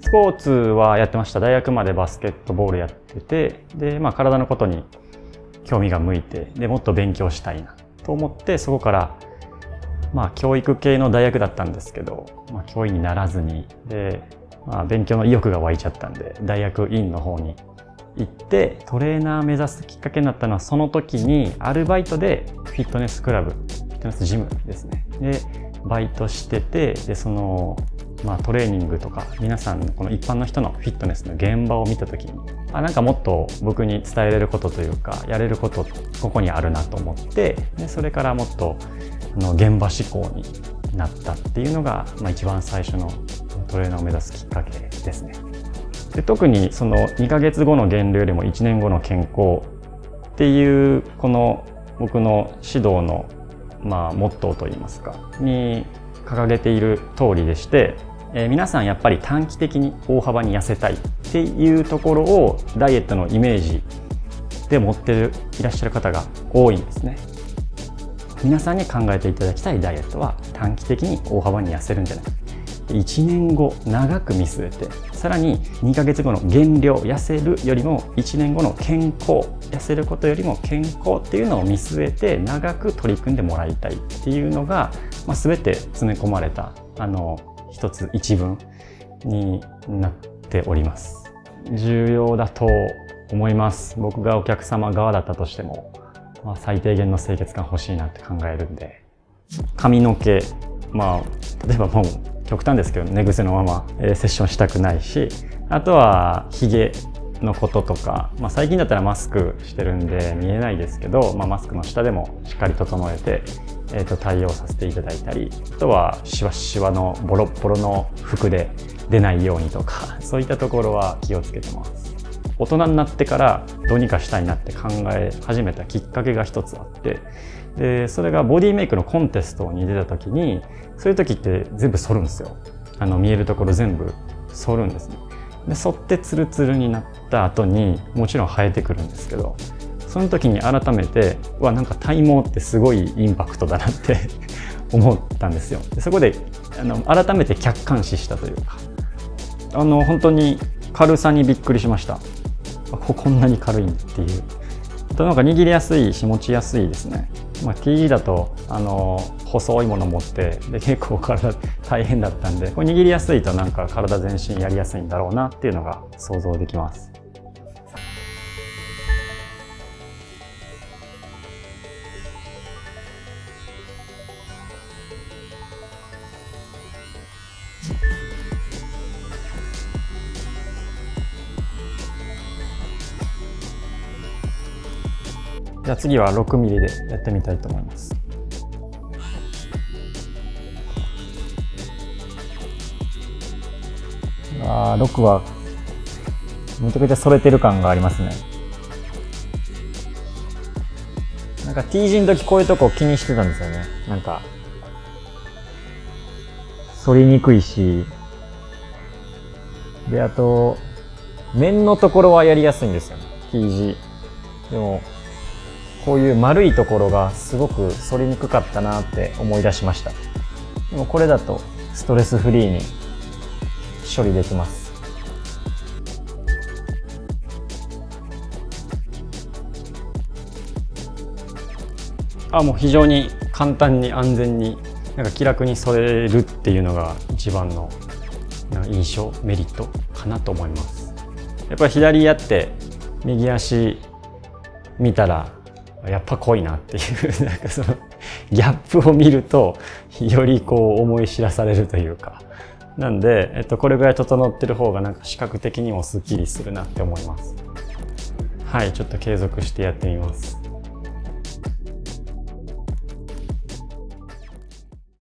スポーツはやってました。大学までバスケットボールやってて、で、体のことに興味が向いて、で、もっと勉強したいなと思って、そこから、教育系の大学だったんですけど、教員にならずに、で、勉強の意欲が湧いちゃったんで、大学院の方に行って、トレーナー目指すきっかけになったのは、その時にアルバイトでフィットネスクラブ、フィットネスジムですね。で、バイトしてて、で、トレーニングとか、皆さん、この一般の人のフィットネスの現場を見た時に、なんかもっと僕に伝えれることというか、やれること、ここにあるなと思って、で、それからもっと、現場志向になったっていうのが、一番最初のトレーナーを目指すきっかけですね。で、特にその2ヶ月後の減量よりも1年後の健康っていう、この僕の指導の、モットーといいますか、に掲げている通りでして、皆さんやっぱり短期的に大幅に痩せたいっていうところをダイエットのイメージで持っていらっしゃる方が多いんですね。皆さんに考えていただきたいダイエットは短期的に大幅に痩せるんじゃないか。1年後長く見据えて、さらに2ヶ月後の減量、痩せるよりも1年後の健康、痩せることよりも健康っていうのを見据えて長く取り組んでもらいたいっていうのが、全て詰め込まれた一文になっております。重要だと思います。僕がお客様側だったとしても、最低限の清潔感欲しいなって考えるんで、髪の毛、例えばもう極端ですけど、寝癖のままセッションしたくないし、あとはヒゲのこととか、最近だったらマスクしてるんで見えないですけど、マスクの下でもしっかり整えて、対応させていただいたり、あとはシワシワのボロッボロの服で出ないようにとか、そういったところは気をつけてます。大人になってからどうにかしたいなって考え始めたきっかけが一つあって、でそれがボディメイクのコンテストに出た時に、そういう時って全部剃るんですよ。見えるところ全部剃るんですね。で剃ってツルツルになった後にもちろん生えてくるんですけど、その時に改めてなんか体毛ってすごいインパクトだなって思ったんですよ。でそこで改めて客観視したというか、本当に軽さにびっくりしました。こんなに軽いっていう。あとなんか握りやすいし持ちやすいですね。T 字だと細いもの持ってで結構体大変だったんで、これ握りやすいとなんか体全身やりやすいんだろうなっていうのが想像できます。じゃあ次は6ミリでやってみたいと思います。6はめちゃくちゃ反れてる感がありますね。なんか T 字の時こういうとこ気にしてたんですよね。なんか反りにくいし、であと面のところはやりやすいんですよね。T 字でもこういう丸いところがすごく反りにくかったなって思い出しました。でもこれだとストレスフリーに処理できます。もう非常に簡単に安全になんか気楽に反れるっていうのが一番の印象、メリットかなと思います。やっぱり左やって右足見たらやっぱ濃いなっていうなんかそのギャップを見るとよりこう思い知らされるというか、なんで、これぐらい整ってる方がなんか視覚的にもスッキリするなって思います。はい、ちょっと継続してやってみます。